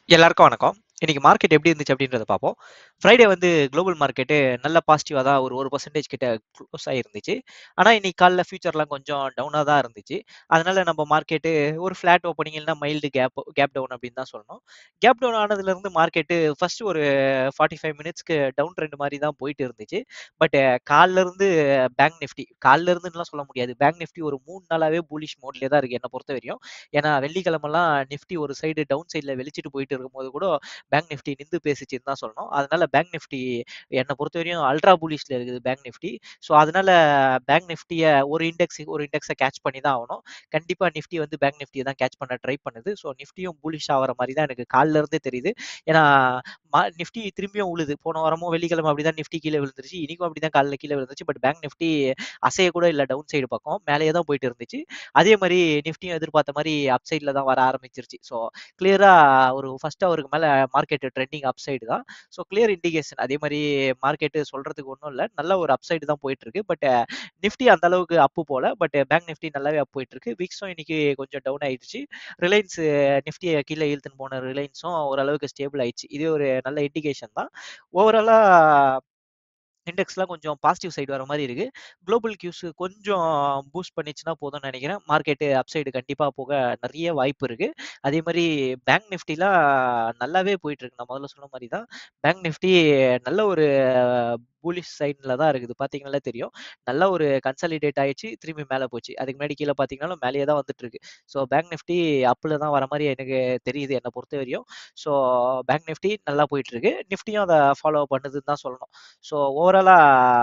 எல்லாருக்கும் வணக்கம். இன்னைக்கு மார்க்கெட் எப்படி இருந்துச்சு அப்படின்றத பார்ப்போம். ஃப்ரைடே வந்து குளோபல் மார்க்கெட்டு நல்ல பாசிட்டிவா தான் ஒரு 1% கிட்ட க்ளோஸ் ஆகிருந்துச்சு. ஆனா இன்னைக்கு காலைல ஃபியூச்சர்லாம் கொஞ்சம் டவுனா தான் இருந்துச்சு. அதனால நம்ம மார்க்கெட்டு ஒரு ஃப்ளாட் ஓப்பனிங் இல்லைனா மைல்டு கேப் டவுன் அப்படின்னு தான் சொல்லணும். கேப் டவுன் ஆனதுலேருந்து மார்க்கெட்டு ஃபர்ஸ்ட் ஒரு 45 மினிட்ஸ்க்கு டவுன் ட்ரெண்ட் மாதிரி தான் போயிட்டு இருந்துச்சு. பட் காலைல இருந்து பேங்க் நிஃப்டி காலைல இருந்துலாம் சொல்ல முடியாது. பேங்க் நிஃப்டி ஒரு 3 நாளாவே புல்லிஷ் மோட்லயே தான் இருக்கு என்ன பொறுத்தவரையும். ஏன்னா வெள்ளிக்கிழமெல்லாம் நிஃப்டி ஒரு சைடு டவுன் சைட்ல வெளிச்சிட்டு போயிட்டு இருக்கும்போது கூட பேங்க் நிஃப்டி நிந்து பேசிச்சுன்னு தான் சொல்லணும். அதனால பேங்க் நிஃப்டி என்ன பொறுத்தவரையும் அல்ட்ரா புலிஷ்ல இருக்குது பேங்க் நிஃப்டி. ஸோ அதனால பேங்க் நிஃப்டிய ஒரு இண்டெக்ஸை கேட்ச் பண்ணி தான் ஆகணும். கண்டிப்பா நிஃப்டி வந்து பேங்க் நிஃப்டியை தான் கேட்ச் பண்ண ட்ரை பண்ணுது. ஸோ நிஃப்டியும் புலிஷ் ஆகிற மாதிரி தான் எனக்கு காலில இருந்தே தெரியுது. ஏன்னா நிஃப்டி திரும்பியும் உழுது. போன வாரமும் வெள்ளிக்கிழமை அப்படிதான் நிஃப்டி கீழே விழுந்துருச்சு. இன்னைக்கும் அப்படிதான் காலைல கீழே விழுந்துச்சு. பட் பேங்க் நிஃப்டி அசைய கூட இல்லை டவுன் சைடு பக்கம் மேலேயே தான் போயிட்டு இருந்துச்சு. அதே மாதிரி நிஃப்டியும் எதிர்பார்த்த மாதிரி அப் சைட்ல தான் வர ஆரம்பிச்சிருச்சு. ஸோ கிளியரா ஒரு ஃபர்ஸ்ட் அவருக்கு மேல மார்க்கெட் ட்ரெண்டிங் அப் சைடு தான். ஸோ கிளியர் இண்டிகேஷன் அதே மாதிரி மார்க்கெட் சொல்றதுக்கு ஒன்றும் இல்லை. நல்ல ஒரு அப் சைடு தான் போயிட்டு இருக்கு. பட் நிஃப்டி அந்த அளவுக்கு அப்பு போல. பட் பேங்க் நிஃப்டி நல்லாவே அப் போயிட்டு இருக்கு. விக்ஸும் இன்னைக்கு கொஞ்சம் டவுன் ஆயிடுச்சு. ரிலையன்ஸ் நிஃப்டியை கீழே இழுத்துன்னு போன ரிலையன்ஸும் ஓரளவுக்கு ஸ்டேபிள் ஆயிடுச்சு. இது ஒரு நல்ல இண்டிகேஷன் தான். ஓவராலா இண்டெக்ஸ்லாம் கொஞ்சம் பாசிட்டிவ் சைடு வர மாதிரி இருக்கு. குளோபல் கியூஸ் கொஞ்சம் பூஸ்ட் பண்ணிச்சுன்னா போதும்னு நினைக்கிறேன். மார்க்கெட் அப் சைடு கண்டிப்பா போக நிறைய வாய்ப்பு இருக்கு. அதே மாதிரி பேங்க் நிஃப்டிலாம் நல்லாவே போயிட்டு இருக்கு. நான் முதல்ல சொன்ன மாதிரி தான். பேங்க் நிஃப்டி நல்ல ஒரு புலிஷ் சைட்ல தான் இருக்குது. பார்த்தீங்கனாலே தெரியும். நல்ல ஒரு கன்சாலிடேட் ஆயிடுச்சு. திரும்பி மேலே போச்சு. அதுக்கு முன்னாடி கீழே பார்த்தீங்கனாலும் மேலேயே தான் வந்துட்டு இருக்கு. ஸோ பேங்க் நிஃப்டி அப்ல தான் வர மாதிரி எனக்கு தெரியுது என்னை பொறுத்தவரையும். ஸோ பேங்க் நிஃப்டி நல்லா போயிட்டு இருக்கு. நிஃப்டியும் அதை ஃபாலோ பண்ணுதுன்னு தான் சொல்லணும். ஸோ ஓவராலா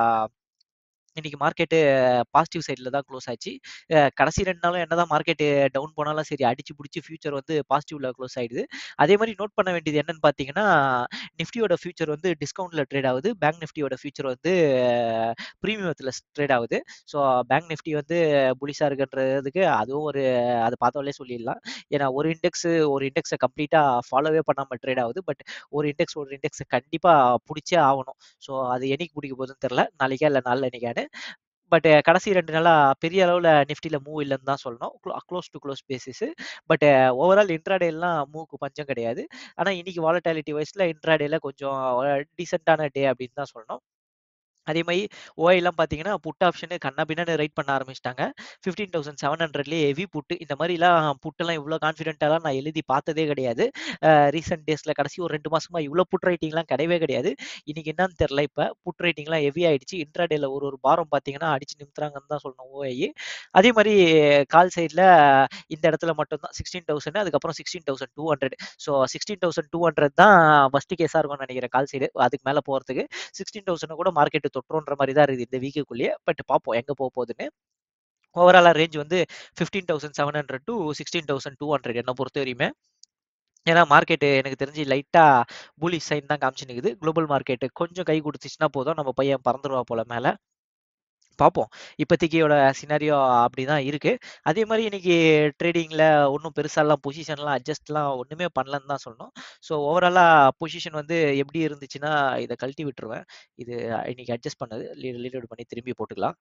இன்னைக்கு மார்க்கெட்டு பாசிட்டிவ் சைட்ல தான் க்ளோஸ் ஆச்சு. கடைசி 2 நாளும் என்னதான் மார்க்கெட்டு டவுன் போனாலும் சரி, அடிச்சு புடிச்சு ஃபியூச்சர் வந்து பாசிட்டிவ்ல க்ளோஸ் ஆயிடுது. அதே மாரி நோட் பண்ண வேண்டியது என்னன்னு பார்த்தீங்கன்னா, நிஃப்டியோட ஃபியூச்சர் வந்து டிஸ்கவுண்ட்ல ட்ரேட் ஆகுது. பேங்க் நிஃப்டியோட ஃபியூச்சர் வந்து பிரீமியத்துல ட்ரேட் ஆகுது. ஸோ பேங்க் நிஃப்டி வந்து புலிஷா இருக்குன்றதுக்கு அதுவும் ஒரு அத பார்த்தாலே சொல்லிடலாம். ஏன்னா ஒரு இண்டெக்ஸ கம்ப்ளீட்டா ஃபாலோவே பண்ணாம ட்ரேட் ஆகுது. பட் ஒரு இண்டெக்ஸ கண்டிப்பா புடிச்சே ஆவணும். ஸோ அது என்னைக்கு புடிக்க போகுதுன்னு தெரியல. நாளைக்கா இல்ல நாளான்னைக்கான்னு. பட் கடைசி 2 நாளா பெரிய அளவுல நிஃப்டில மூவ் இல்லன்னு தான் சொல்லணும். Close to close basis. But overall இன்ட்ராடேலாம் மூவ்க்கு பஞ்சம் கிடையாது. ஆனா இன்னைக்கு வாலட்டிலிட்டி வைஸ்ல இன்ட்ராடேல கொஞ்சம் டீசென்ட்டான டே அப்படின்னு தான் சொல்லணும். அதே மாரி ஓஐலாம் பார்த்தீங்கன்னா, புட் ஆப்ஷனு கன்னா பின்னான்னு ரைட் பண்ண ஆரம்பிச்சுட்டாங்க. 15,700லயே ஹெவி புட். இந்த மாரிலாம் புட்டெல்லாம் இவ்ளோ கான்ஃபிடென்ட்டாலாம் நான் எழுதி பார்த்ததே கிடையாது. ரீசென்ட் டேஸ்ல கடைசி ஒரு 2 மாசமா இவ்ளோ புட் ரைட்டிங்லாம் கிடையவே கிடையாது. இன்னைக்கு என்னன்னு தெரியல இப்ப. புட் ரைட்டிங்லாம் ஹெவி ஆயிடுச்சு. இன்ட்ராடேல ஒரு ஒரு பாரம் பார்த்தீங்கன்னா, அடிச்சு நிமித்துறாங்கன்னு தான் சொல்லணும் ஓஐ. அதே மாரி கால் சைட்ல இந்த இடத்துல மட்டும் தான் 16,000 அதுக்கப்புறம் 16,200. ஸோ 16,200 தான் வொர்ஸ்ட் கேஸா இருக்கும்னு நினைக்கிறேன் கால் சைடு. அதுக்கு மேல போறதுக்கு. 16,000 கூட மார்க்கெட் தொற்றுன்ற மாதிரி தான் இருக்குது இந்த வீக்குக்குள்ளேயே. பட் பார்ப்போம் எங்க போகுதுன்னு. ஓவராலா ரேஞ்ச் வந்து 15,700 டு 16,200 என்ன பொறுத்த வரையுமே. ஏன்னா மார்க்கெட் எனக்கு தெரிஞ்சு லைட்டா புலிஷ் சைன் தான் காமிச்சு நிக்குது. குளோபல் மார்க்கெட் கொஞ்சம் கை கொடுத்துச்சுன்னா போதும் நம்ம பையன் பறந்துருவா போல மேல. பார்ப்போம். இப்போதைக்கியோட சினாரியோ அப்படிதான் இருக்கு. அதே மாரி இன்னைக்கு ட்ரேடிங்ல ஒண்ணும் பெருசாலாம் பொசிஷன்லாம் அட்ஜஸ்ட்லாம் ஒண்ணுமே பண்ணலன்னு தான் சொல்லணும். ஸோ ஓவராலா பொசிஷன் வந்து எப்படி இருந்துச்சுன்னா, இத கழட்டி விட்டுருவேன். இது இன்னைக்கு அட்ஜஸ்ட் பண்ணது. ரீலோட் பண்ணி திரும்பி போட்டுக்கலாம்.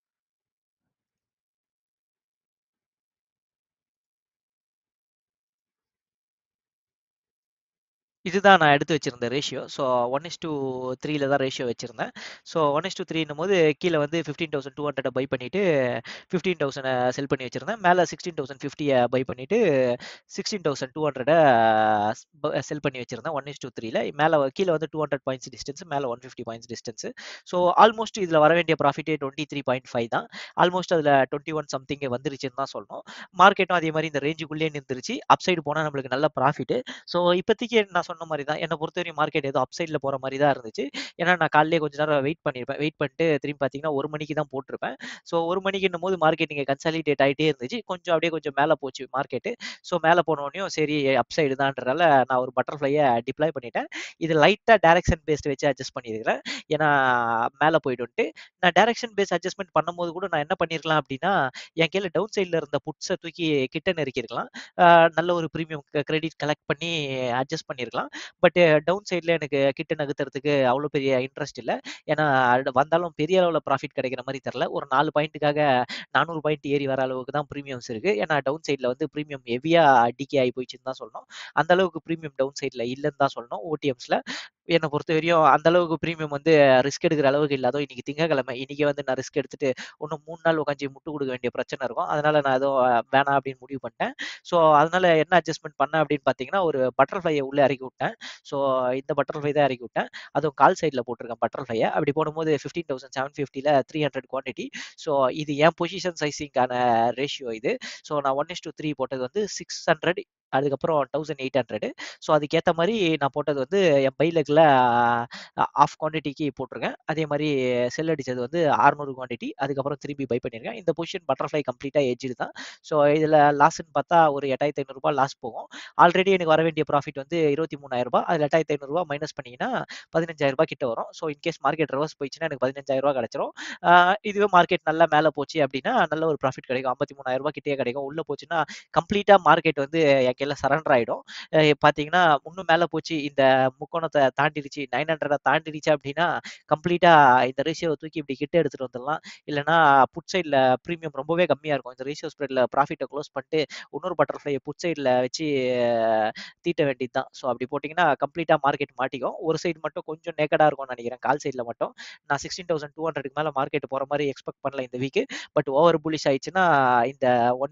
இதுதான் நான் எடுத்து வச்சிருந்த ரேஷியோ. ஸோ 1:3ல தான் ரேஷியோ வச்சிருந்தேன். ஸோ 1:3ன்னும்போது கீழ வந்து 15,200 பை பண்ணிட்டு 15,000 செல் பண்ணி வச்சிருந்தேன். மேல 16,050 பை பண்ணிட்டு 16,200 செல் பண்ணி வச்சிருந்தேன் 1:3ல. மேல கீழ வந்து 200 பாயிண்ட்ஸ் டிஸ்டன்ஸ், மேல 150 பாயிண்ட்ஸ் டிஸ்டன்ஸ். ஸோ ஆல்மோஸ்ட் இதுல வர வேண்டிய ப்ராஃபிட்டே 23.5 தான். ஆல்மோஸ்ட் அதுல 21 சம்திங் வந்துருச்சுன்னு தான் சொல்லணும். மார்க்கெட்டும் அதே மாரி இந்த ரேஞ்சுக்குள்ளேயே நின்றுச்சு. அப் சைடு போனா நம்மளுக்கு நல்ல ப்ராஃபிட். ஸோ இப்போதைக்கு நான் சொன்ன மாரி தான். என்ன பொறுத்தவரையும் மார்க்கெட் ஏதோ அப் சைட்ல போற மாரி தான் இருந்துச்சு. ஏன்னா நான் காலையிலேயே கொஞ்ச நேரம் வெயிட் பண்ணியிருப்பேன். வெயிட் பண்ணிட்டு திரும்பி பார்த்தீங்கன்னா 1 மணிக்கு தான் போட்டிருப்பேன். ஸோ 1 மணிக்குன்னும்போது மார்க்கெட் இங்க கன்சாலிடேட் ஆயிட்டே இருந்துச்சு. கொஞ்சம் மேல போச்சு மார்க்கெட். ஸோ மேல போனோனயும் சரி அப் சைடு தான்றதால நான் ஒரு பட்டர்ஃப்ளைய டிப்ளாய் பண்ணிட்டேன். இது லைட்டா டைரக்ஷன் பேஸ்ட் வச்சு அட்ஜஸ்ட் பண்ணியிருக்கிறேன். ஏன்னா மேல போயிடும்ன்ட்டு. நான் டைரக்ஷன் பேஸ் அட்ஜஸ்ட்மென்ட் பண்ணும்போது கூட நான் என்ன பண்ணியிருக்கலாம் அப்படின்னா, என் கீழ டவுன் சைட்ல இருந்த புட்ஸ தூக்கி கிட்ட நெருக்கியிருக்கலாம். நல்ல ஒரு பிரீமியம் கிரெடிட் கலெக்ட் பண்ணி அட்ஜஸ்ட் பண்ணியிருக்கலாம். தான். பட் டவுன் சைட்ல எனக்கு கிட்ட நகர்த்துறதுக்கு அவ்வளோ பெரிய இன்ட்ரெஸ்ட் இல்ல. ஏன்னா வந்தாலும் பெரிய அளவுல ப்ராஃபிட் கிடைக்கிற மாரி தெரியல. ஒரு 4 பாயிண்ட்டுக்காக 400 பாயிண்ட் ஏறி வர அளவுக்கு தான் பிரீமியம்ஸ் இருக்கு. ஏன்னா டவுன் சைட்ல வந்து பிரீமியம் ஹெவியா டிகே ஆகி போயிடுச்சுன்னு தான் சொல்லணும். அந்த அளவுக்கு பிரீமியம் டவுன் சைட்ல இல்லன்னு தான் சொல்லணும் ஓடிஎம்ஸ்ல. என்ன பொறுத்தவரையும் அந்த அளவுக்கு பிரீமியம் வந்து ரிஸ்க் எடுக்கிற அளவுக்கு இல்ல. அதுவும் இன்னைக்கு திங்கட்கிழமை. இன்னைக்கே வந்து நான் ரிஸ்க் எடுத்துட்டு இன்னும் 3 நாள் உட்காந்து முட்டு குடுக்க வேண்டிய பிரச்சனை இருக்கும். அதனால நான் எதுவும் வேணாம் அப்படின்னு முடிவு பண்ணிட்டேன். ஸோ அதனால என்ன அட்ஜஸ்ட்மென்ட் பண்ணேன் அப்படின்னு பார்த்தீங்கன்னா, ஒரு பட்டர்ஃப்ளைய உள்ள இறக்கி விட்டேன். ஸோ இந்த பட்டர்ஃப்ளை தான் இறக்கி விட்டேன். அதுவும் கால் சைட்ல போட்டிருக்கேன் பட்டர்ஃப்ளைய. அப்படி போடும்போது 15,750ல 300 குவான்டிட்டி. ஸோ இது என் பொசிஷன் சைசிங்கான ரேஷியோ இது. ஸோ நான் 1:3 போட்டது வந்து 600 அதுக்கப்புறம் 1800. ஸோ அதுக்கேத்த மாரி நான் போட்டது வந்து என் பை லெக்ல ஆஃப் குவான்டிட்டிக்கு போட்டிருக்கேன். அதே மாரி செல் அடிச்சது வந்து 600 குவான்டிட்டி. அதுக்கப்புறம் திருப்பி பை பண்ணியிருக்கேன். இந்த பொசிஷன் பட்டர்ஃப்ளை கம்ப்ளீட்டா எட்ஜ்டு தான். ஸோ இதுல லாஸ்ன்னு பார்த்தா ஒரு ரூ. 8,500 லாஸ் போகும். ஆல்ரெடி எனக்கு வர வேண்டிய ப்ராஃபிட் வந்து ரூ. 23,000. அதுல ரூ. 8,500 மைனஸ் பண்ணீங்கன்னா ரூ. 15,000 கிட்ட வரும். ஸோ இன்கேஸ் மார்க்கெட் ரிவர்ஸ் போயிடுச்சுன்னா எனக்கு ரூ. 15,000 கிடைச்சிரும். இதுவே மார்க்கெட் நல்லா மேல போச்சு அப்படின்னா நல்ல ஒரு ப்ராஃபிட் கிடைக்கும். ரூ. 53,000 கிட்டயே கிடைக்கும். உள்ள போச்சுன்னா கம்ப்ளீட்டா மார்க்கெட் வந்து என் கையில சரண்டர் ஆயிடும். பார்த்தீங்கன்னா இன்னும் மேல போச்சு இந்த முக்கோணத்தை தாண்டிடுச்சு 900 தாண்டிடுச்சு அப்படின்னா கம்ப்ளீட்டா இந்த ரேஷியோவை தூக்கி இப்படி கிட்ட எடுத்துட்டு வந்துடலாம். இல்லைன்னா புட் சைட்ல பிரீமியம் ரொம்பவே கம்மியா இருக்கும். இந்த ரேஷியோ ஸ்ப்ரெட்ல ப்ராஃபிட்டை க்ளோஸ் பண்ணிட்டு இன்னொரு பட்டர்ஃப்ளையை புட் சைட்ல வச்சு தீட்ட வேண்டியது தான். ஸோ அப்படி போட்டிங்கன்னா கம்ப்ளீட்டா மார்க்கெட் மாட்டிக்கும். ஒரு சைடு மட்டும் கொஞ்சம் நேக்கடா இருக்கும்னு நினைக்கிறேன். கால் சைட்ல மட்டும் நான் 16,200க்கு மேல மார்க்கெட் போற மாதிரி எக்ஸ்பெக்ட் பண்ணல இந்த வீக். பட் ஓவர் புல்லிஷ் ஆயிடுச்சுன்னா இந்த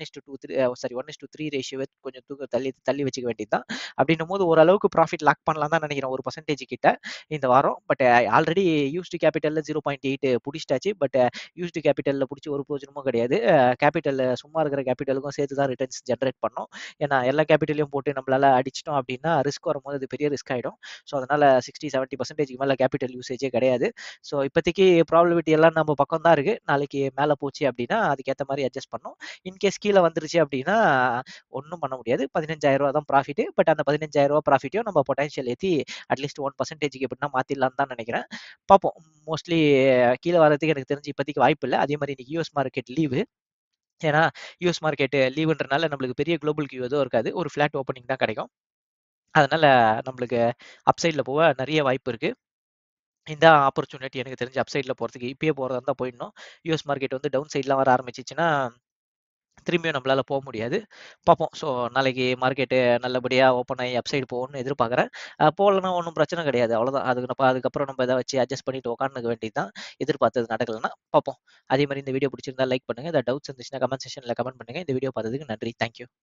1:3 ரேஷியோவை கொஞ்சம் தள்ளி தள்ளி வச்சுக்க வேண்டியது தான். அப்படின்னும் போது ஓரளவுக்கு ப்ராஃபிட் லாக் பண்ணலாம் தான் நினைக்கிறேன் 1% கிட்ட இந்த வாரம். பட் ஆல்ரெடி யூஸ்டு கேபிட்டல்ல 0.8 புடிச்சிட்டாச்சு. பட் யூஸ்டு கேபிட்டல்ல புடிச்சு ஒரு பிரயோஜனமும் கிடையாது. கேபிட்டல் சும்மா இருக்கிற கேபிட்டலுக்கும் சேர்த்து தான் ரிட்டர்ன்ஸ் ஜென்ரேட் பண்ணும். ஏன்னா எல்லா கேபிட்டலையும் போட்டு நம்மளால அடிச்சிட்டோம் அப்படின்னா ரிஸ்க் வரும்போது அது பெரிய ரிஸ்க் ஆயிடும். ஸோ அதனால 60-70% மேல கேபிட்டல் யூசேஜே கிடையாது. ஸோ இப்போதைக்கு ப்ராபபிலிட்டி எல்லாம் நம்ம பக்கம் தான் இருக்கு. நாளைக்கு மேல போச்சு அப்படின்னா அதுக்கேற்ற மாதிரி அட்ஜஸ்ட் பண்ணும். இன்கேஸ் கீழே வந்துருச்சு அப்படின்னா ஒன்றும் பண்ண முடியாது. ரூ. 15,000 தான் ப்ராஃபிட். பட் அந்த ரூ. 15,000 ப்ராஃபிட்டையும் நம்ம பொட்டன்ஷியல் ஏத்தி அட்லீஸ்ட் 1%க்கு எப்படின்னா மாத்திடலாம்னு தான் நினைக்கிறேன். பார்ப்போம். மோஸ்ட்லி கீழே வரதுக்கு எனக்கு தெரிஞ்சு இப்போதைக்கு வாய்ப்பு இல்ல. அதே மாதிரி இன்னைக்கு யூஎஸ் மார்க்கெட் லீவு. ஏன்னா யூஎஸ் மார்க்கெட் லீவுன்றனால நம்மளுக்கு பெரிய குளோபல் கியூ எதுவும் இருக்காது. ஒரு ஃபிளாட் ஓப்பனிங் தான் கிடைக்கும். அதனால நம்மளுக்கு அப்சைட்ல போக நிறைய வாய்ப்பு இருக்கு. இந்த ஆப்பர்ச்சுனிட்டி எனக்கு தெரிஞ்சு அப்சைட்ல போறதுக்கு இப்பயே போறதா இருந்தா போயிடணும். யூஎஸ் மார்க்கெட் வந்து டவுன் சைட்லாம் வர ஆரம்பிச்சிச்சுன்னா திரும்பியும் நம்மளால போ முடியாது. பார்ப்போம். ஸோ நாளைக்கு மார்க்கெட்டு நல்லபடியா ஓப்பன் ஆகி அப்சைடு போகும்னு எதிர்பார்க்குறேன். போகலன்னா ஒண்ணும் பிரச்சனை கிடையாது. அவ்வளோதான். அதுக்கப்புறம் நம்ம எத வச்சு அட்ஜஸ்ட் பண்ணிட்டு உட்காந்துக்க வேண்டியது தான். எதிர்பார்த்தது நடக்கலன்னா பார்ப்போம். அதே மாரி இந்த வீடியோ பிடிச்சிருந்தா லைக் பண்ணுங்க. ஏதாவது டவுட்ஸ் இருந்துச்சுன்னா கமெண்ட் செக்ஷன்ல கமெண்ட் பண்ணுங்க. இந்த வீடியோ பார்த்ததுக்கு நன்றி. Thank you.